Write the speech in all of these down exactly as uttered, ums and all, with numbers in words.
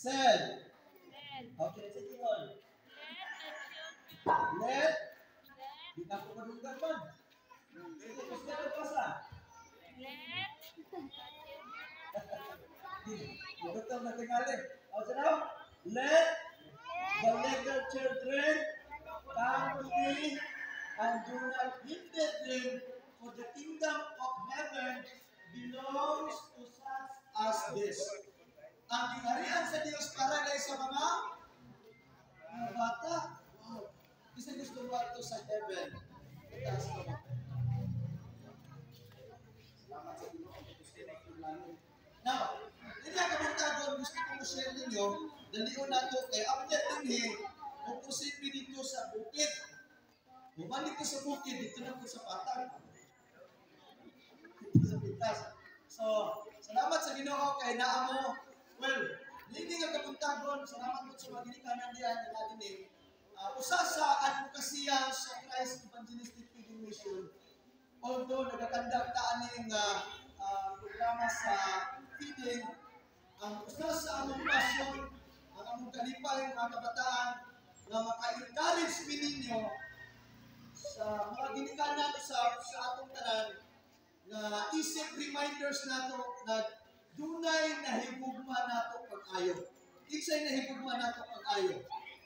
Said. Okay, sa tingol. Let. Di na ko madunggan man. Ito ko siya nagpasa. Betul na tingali. O sino? Let the little children come to me and do not hinder them, for the kingdom of heaven belongs to such as this. Ang kinarian sa Diyos para guys sa mga mga bata. Wow. Kasi gusto mo ito sa heaven. Itaas ko mo. Salamat sa Diyos. Gusto na ito langit. Now, hindi ang kamantagon gusto ko share ninyo, dalion na ito, kay update din eh, kung posible dito sa bukid. Bumalik ko sa bukid, dito na po sa patag. Dito sa pitas. So, salamat sa Ginoo kay naa mo. Well, hindi nga kamantagon, salamat po sa mga ginikanan diyan na natin eh. Uh, usa sa advokasya sa Christ Evangelistic Feeding Mission, although nagakandak taaning uh, uh, programa sa feeding, ang usa sa among pasyon, ang among kalipay mga kabataan na maka-encourage mi ninyo sa mga ginikanan sa sa atong tanan na isip reminders nato na dunay nahigugma nato pag-ayo. Isay nahigugma nato pag-ayo.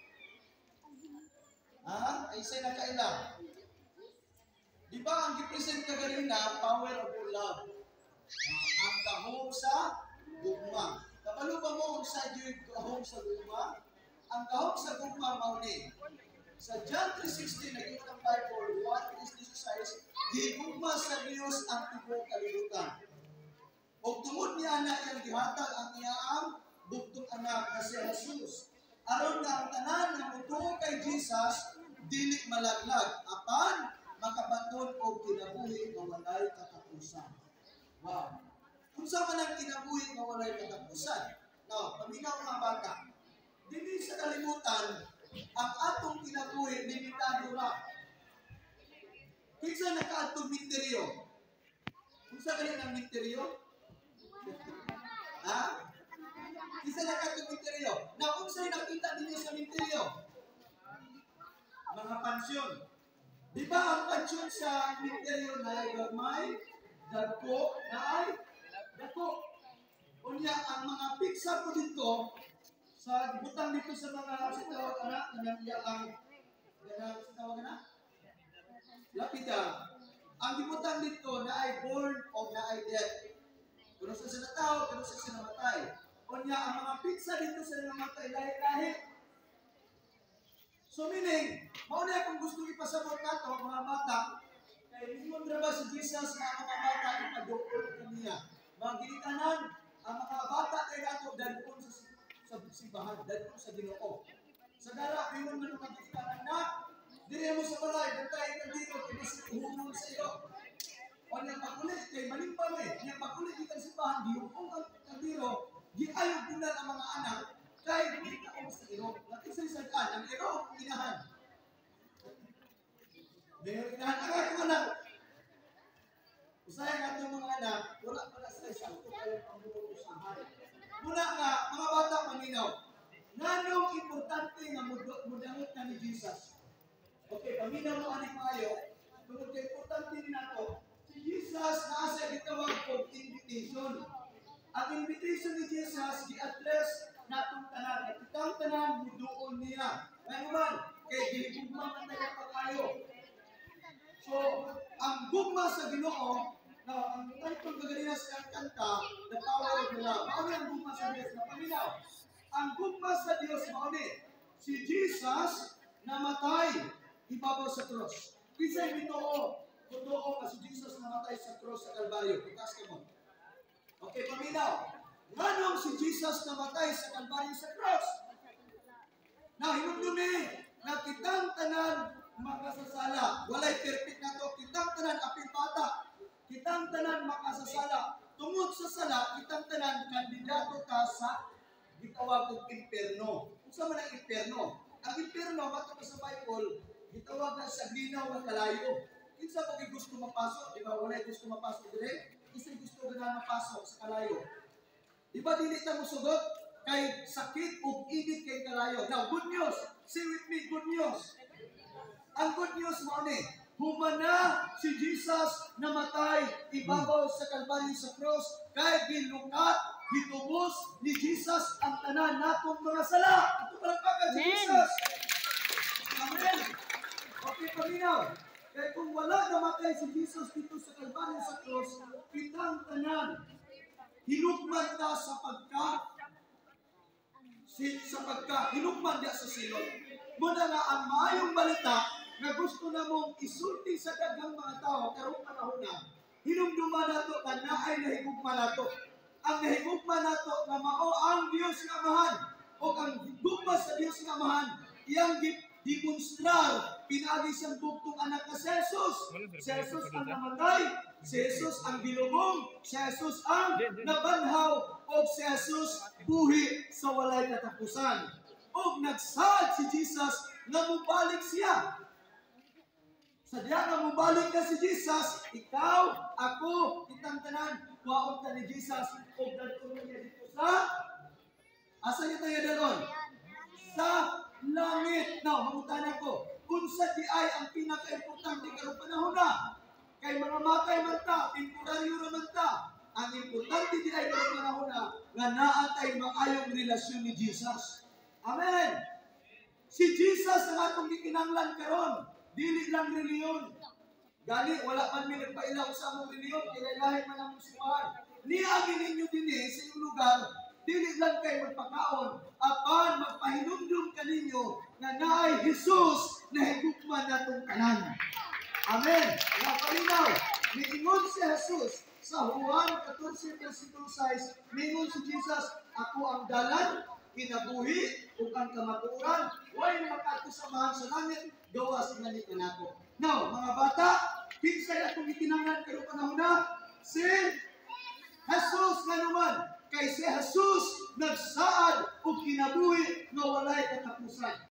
Ha? Isay na kailang. Di ba ang gipresent ka ganina, power of love. Ang kahong sa gugma. Kapalo ba mo sa yung kahong sa gugma? Ang kahong sa gugma mauni. Sa John three sixteen, nakita ng Bible, what is this size? Gigugma sa Diyos ang tibok kalibutan. O tungod niya na yung gihatag ang iyaang bugtong anak na si Jesus. Aron na ang tanan na mutuo kay Jesus, dili malaglag. Apan, makabaton o kinabuhi na walay katapusan. Wow. Kung saan man ang kinabuhi na walay katapusan. Now, paminaw mga bata, dili sa kalimutan, ang atong kinabuhi, limitado ra. Kinsa nakaatong misteryo? Kung saan galing ang misteryo? Ha? Kinsa nakaatong misteryo? Na kung saan nakita ninyo sa misteryo? Mga pansyon. Di ba ang pansyon sa misteryo na ay gamay, dagko, na ay dagko. Kunya, ang mga pizza ko dito, sa butang dito sa mga sa tawag anak, na niya ang sa tawag anak? Lapida. Ang ibutang dito na ay born o na ay dead. Kung sa sinatawag, kung sa sinamatay. Kunya, ang mga pizza dito sa namatay, lahi-lahi. So meaning, mauna akong gusto ipasabot na ito, mga bata, kay hindi mo ba si Jesus na mga bata ipadukol kaniya. Mga ginikanan, ang mga bata kay nato dalpon sa, sa simbahan, dalpon sa Ginoo. Sa dara, pingon na mga ginikanan na, dire mo sa balay, bantay ka dito, kinasihunan sa iyo. O niyang pakulit, kay malimpam eh, niyang pakulit dito sa simbahan, giyukong ang diro, giayog din ang mga anak, kay hindi ka o sa iro. Nakisaysagaan, ang iro, inahan. Mayroon inahan, agad ko anak. Usaya nga itong mga anak, wala pa na sa isang ito kayo ang buong usahan. Muna nga, mga bata maninaw, nanong importante nga mudangot na ni Jesus. Okay, paminaw mo aning maayo, tungkol kay importante din ako, si Jesus naasa gitawag kong invitation. Ang invitation ni Jesus, di-address natong tanan, at itang tanan, muduon niya. Ngayon man, kay giligugma ang tayo pag-ayo. So, ang gugma sa Ginoo, na ang title gagalina sa kanta, the power of the love. Mauni ang gugma sa Diyos na paminaw. Ang gugma sa Diyos, mauni, si Jesus namatay ibabaw sa cross. Kisay bitoo, totoo nga si Jesus namatay sa cross sa Kalbaryo. Itas ka mo. Okay, paminaw. Nganong si Jesus namatay sa Kalbaryo sa cross? Na hinumdumi na kitang tanan makasasala. Walay perfect na to. Kitang tanan apil bata. Kitang tanan makasasala. Tungod sa sala, kitang tanan kandidato ka sa gitawag og impierno. Kung sa man ang impierno? Ang impierno, bato sa Bible, gitawag na sa linaw na kalayo. Kinsa pag gusto mapasok, di ba? Walay gusto mapasok dire. Isa gusto na mapasok sa kalayo. Di ba dili ta mo sugot? kay sakit ug init kay kalayo. Now, good news. Say with me, good news. Ang good news mo ni, humana si Jesus namatay ibabaw sa Kalbaryo sa cross, kay gilukat, gitubos ni Jesus ang tanan natong mga sala. Ito palakpakan si Jesus. Amen. Okay, paminaw. Kaya kung wala namatay si Jesus dito sa Kalbaryo sa cross, kitang tanan, hinukman ta sa pagka, si, sa pagka, hinukman niya sa silot. Muna nga ang maayong balita na gusto na mong isulti sa daghang mga tao karong panahon na, hinumduman nato na naay nahigugma nato. Ang nahigugma nato na mao ang Dios nga Amahan o ang higugma sa Dios nga Amahan, iyang demonstrar pinagi siyang bugtong anak na si Jesus. Si Jesus ang namatay, si Jesus ang bilubong, si Jesus ang nabanhaw, o si Jesus buhi sa walay katapusan. O nagsaad si Jesus na mubalik siya. Sa diya nga mubalik ka si Jesus, ikaw, ako, itang tanan, waon ka ni Jesus, o dadulong niya dito sa, asa niya tayo dalon? Sa langit. Now, mangutan ako, kung sa di ay ang pinaka-importante karong panahon na, kay mga matay man ta, temporaryo naman ta, ang importante di ay karong panahon na, nga naatay maayong relasyon ni Jesus. Amen! Si Jesus ang atong gikinanglan karon, dili lang reliyon. Gani, wala man mi nagpailaw sa among reliyon, kilalahin man ang musipahan. Niagin ninyo din eh, sa iyong lugar, dili lang kayo magpakaon, apan magpahinumdum kaninyo na naay Jesus na higugman natong tanan. Amen. Nga palinaw, miingon si Jesus sa Juan fourteen versikulo six, miingon si Jesus, ako ang dalan, kinabuhi, ug ang kamatuoran, way makatusabahan sa langit, gawas nga ni kanako. Now, mga bata, kinsay atong itinanglan karong panahon na, si Jesus nga naman, kay si Jesus nagsaad o kinabuhi na walay katapusan.